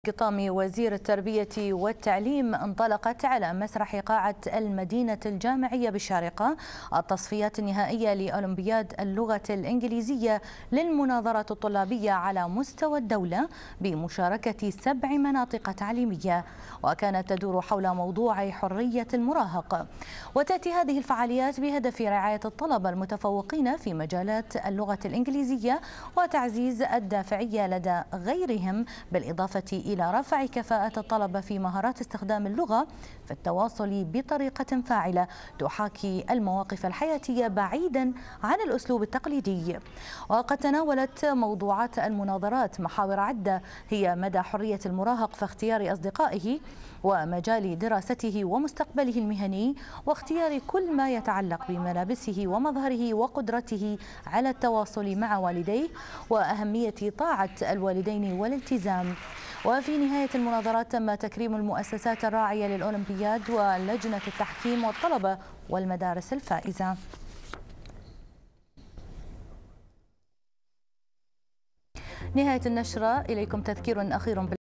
خطام وزير التربية والتعليم انطلقت على مسرح قاعة المدينة الجامعية بالشارقة التصفيات النهائية لأولمبياد اللغة الإنجليزية للمناظرات الطلابية على مستوى الدولة بمشاركة 7 مناطق تعليمية، وكانت تدور حول موضوع حرية المراهق. وتأتي هذه الفعاليات بهدف رعاية الطلبة المتفوقين في مجالات اللغة الإنجليزية وتعزيز الدافعية لدى غيرهم، بالإضافة إلى رفع كفاءة الطلبة في مهارات استخدام اللغة في التواصل بطريقة فاعلة تحاكي المواقف الحياتية بعيدا عن الأسلوب التقليدي. وقد تناولت موضوعات المناظرات محاور عدة هي مدى حرية المراهق في اختيار أصدقائه ومجال دراسته ومستقبله المهني، واختيار كل ما يتعلق بملابسه ومظهره وقدرته على التواصل مع والديه، وأهمية طاعة الوالدين والالتزام. وفي نهاية المناظرات تم تكريم المؤسسات الراعية للأولمبياد ولجنة التحكيم والطلبة والمدارس الفائزة. نهاية النشرة، إليكم تذكير أخير